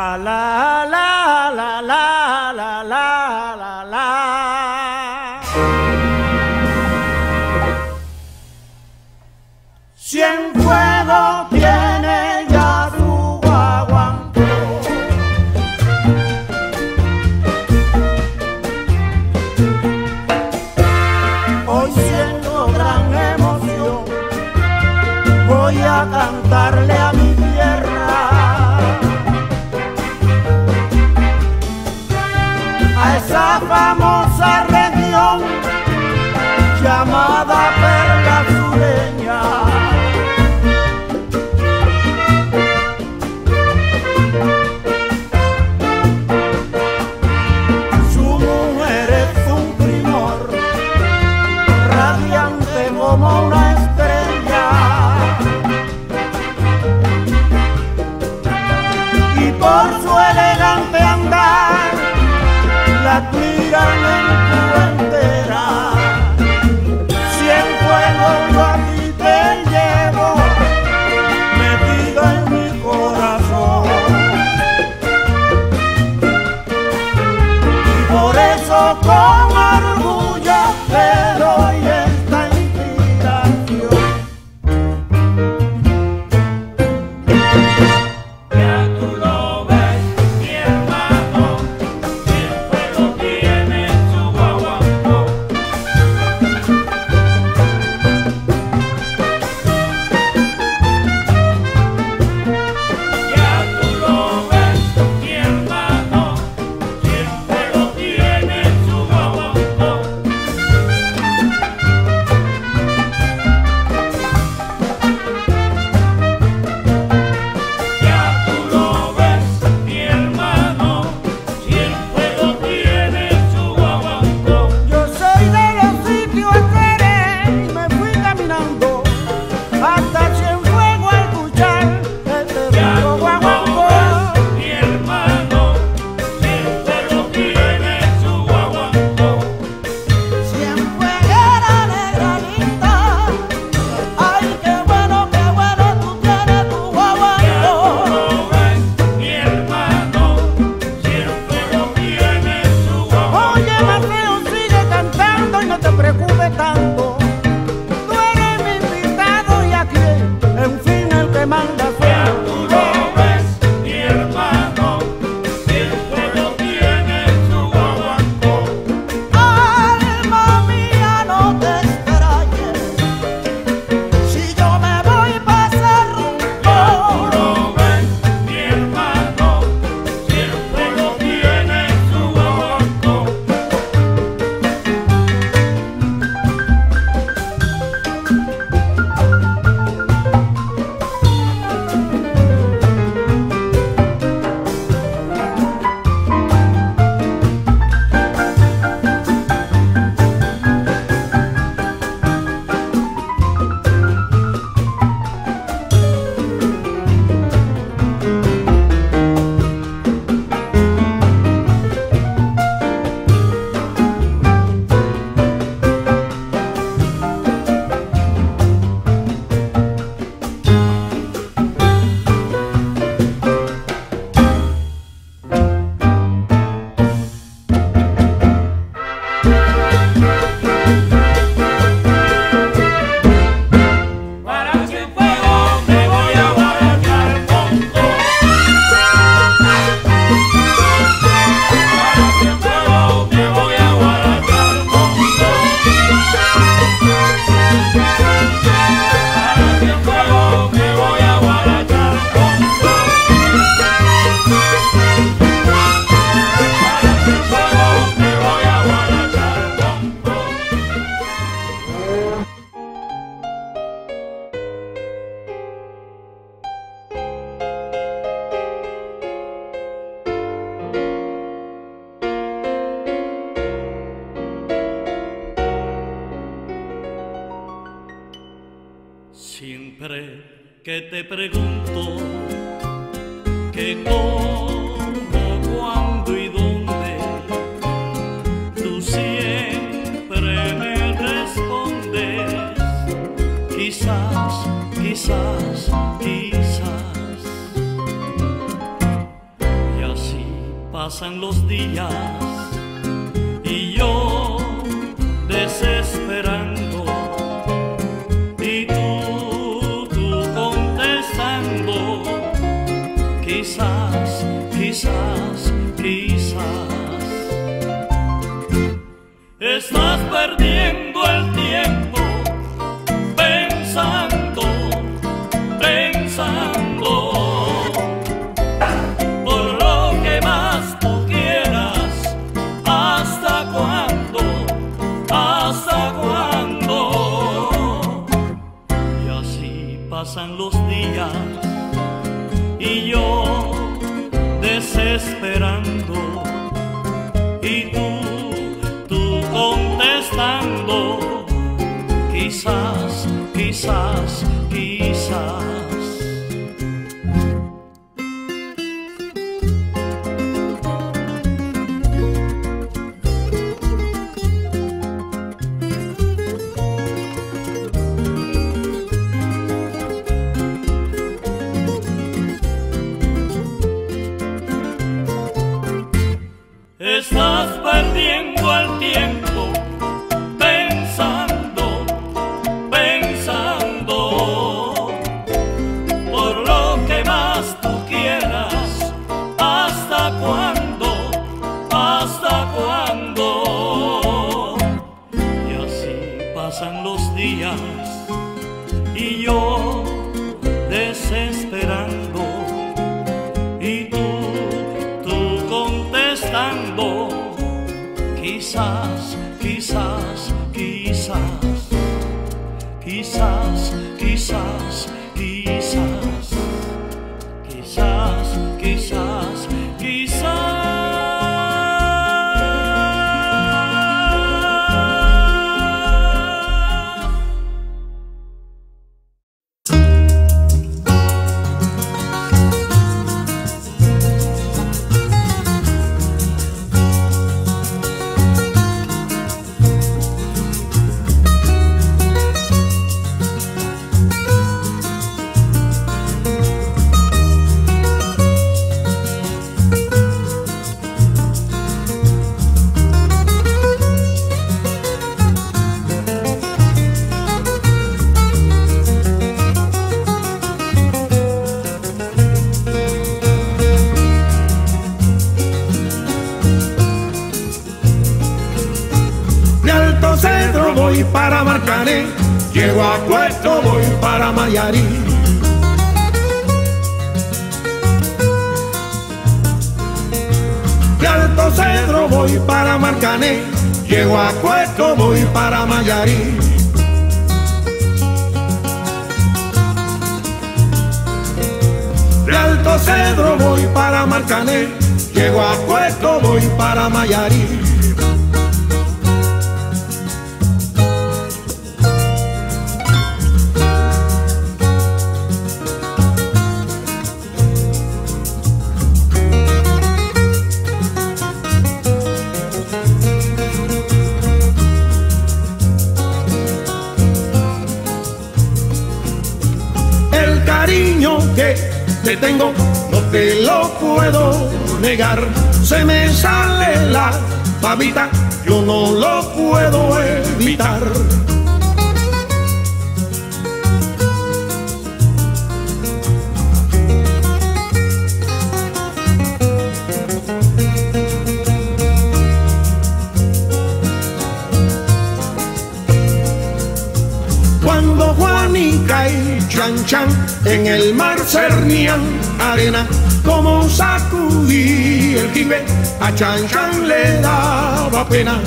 la la la la la la la la. Cienfuegos tiene ya su guaguancó. Hoy siento gran emoción, voy a cantarle a mi tierra, a esa famosa región llamada Perla Sureña. Su mujer es un primor, radiante como una estrella, y por su elegante andar la admiran en Cuba entera. Cienfuegos yo a ti te llevo, metida en mi corazón, y por eso con orgullo te doy esta inspiración. Ya tú lo ves, mi hermano, Cienfuegos tiene su guaguancó. Ya tú lo ves, mi hermano, Cienfuegos tiene su guaguancó. Ya tú lo ves, mi hermano, Cienfuegos tiene su guaguancó. Yo soy de los sitios Ceré y me fui caminando hasta Cienfuegos a escuchar este Ya bello tú guaguancó. lo ves, mi hermano, Cienfuegos tiene su guaguancó. Cienfueguera negra linda, ay qué bueno tú tienes tu Ya guaguancó. tú lo ves, mi hermano, Cienfuegos tiene su guaguancó. Oye Mateo, sigue cantando y no te preocupes tanto, tú eres mi invitado y aquí en fin el que manda soy Ya yo. tú lo ves, mi hermano, Cienfuegos tiene su guaguancó. Alma mía, no te extrañes si yo me voy pa' ese Ya tú rumbo. lo ves, mi hermano, Cienfuegos tiene su guaguancó. Para Cienfuegos me voy a guaracar monto. Para Cienfuegos me voy a guaracar monto. Para Cienfuegos me voy a guaracar monto. Para Cienfuegos me voy a guaracar monto. Siempre que te pregunto que cómo, cuándo y dónde, tú siempre me respondes, quizás, quizás, quizás. Y pasan los días y yo desesperando y tú contestando, quizás, quizás, quizás estás perdiendo el tiempo pensando, pensando por lo que más tú quieras. ¿Hasta cuándo? ¿Hasta cuándo? Y así pasan los días y yo desesperando y tú contestando, quizás, quizás, quizás. Estás perdiendo el tiempo pensando, pensando por lo que más tú quieras. ¿Hasta cuándo? ¿Hasta cuándo? Y así pasan los días y yo desesperando y tú contestando, quizás, quizás, quizás, quizás, quizás, quizás, quizás, quizás, quizás. Voy para Marcané, llego a Puerto, voy para Mayarí. De Alto Cedro voy para Marcané, llego a Puerto, voy para Mayarí. De Alto Cedro voy para Marcané, llego a Puerto, voy para Mayarí. Que te tengo, no te lo puedo negar. Se me sale la babita, yo no lo puedo evitar. Cuando Juanica y Chan Chan en el mar cernían arena, como sacudí el jibe, a Chan Chan le daba pena.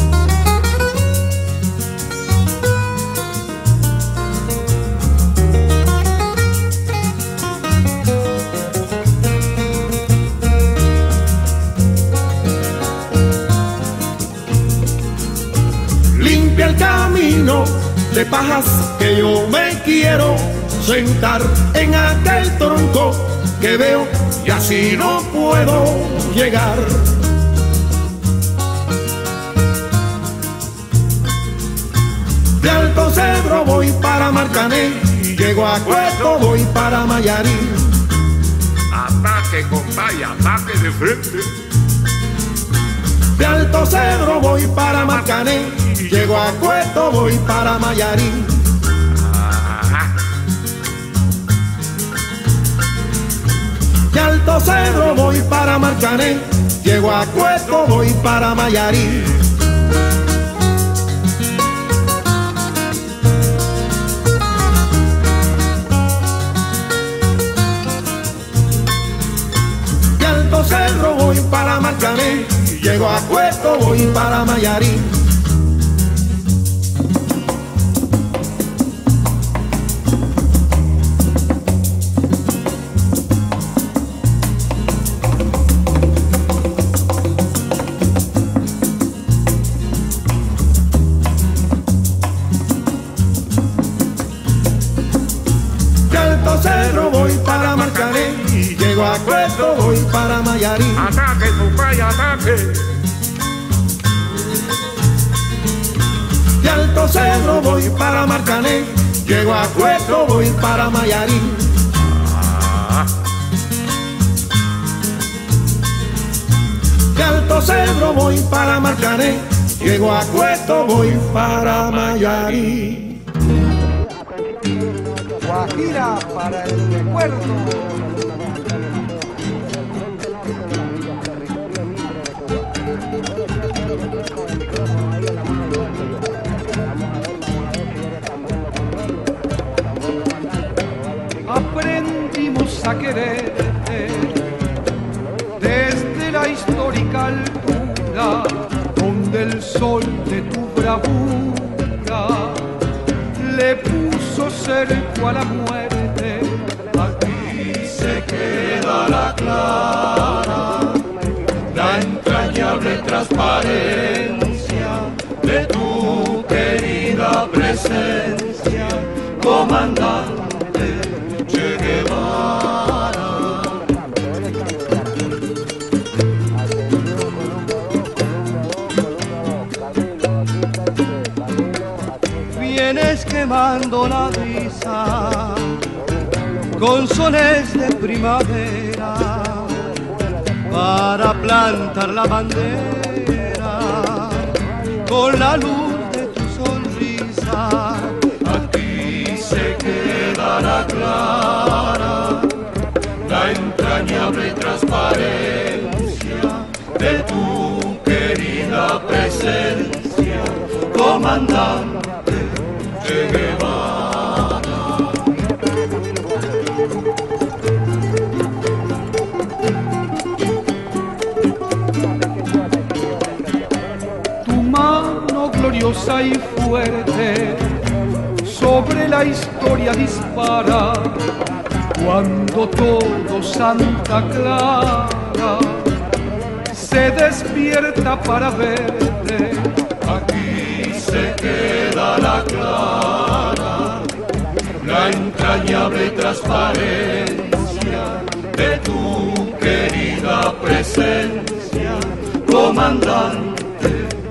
Limpia el camino de pajas que yo me quiero sentar en aquel tronco que veo y así no puedo llegar. De Alto Cedro voy para Marcané, llego a Cueto, voy para Mayarí. Ataque, compadre, ataque de frente. De Alto Cedro voy para Marcané, llego a Cueto, voy para Mayarín. De Alto Cedro voy para Marcané, llego a Cueto, voy para Mayarín. De Alto Cedro voy para Marcané, llego a Cueto, voy para Mayarín. De Alto Cedro voy para Marcané, llego a Cueto, voy para Mayarín. Ataque, Tucay, ataque. De Alto Cedro voy para Marcané, llego a Cueto, voy para Mayarín. De Alto Cedro voy para Marcané, llego a Cueto, voy para Mayarín. Guajira para el recuerdo. Aprendimos a quererte desde la histórica altura, donde el sol de tu bravura le puso cerco a la muerte. Aquí se queda la clara, la entrañable transparencia de tu querida presencia, comandante Che Guevara. Vienes quemando la brisa con soles de primavera para plantar la bandera con la luz de tu sonrisa. Aquí se quedará clara la entrañable transparencia de tu querida presencia, comandante Che Guevara. Tu mano gloriosa y fuerte sobre la historia dispara, cuando todo Santa Clara se despierta para verte. Aquí se queda la clara, la entrañable transparencia de tu querida presencia, comandante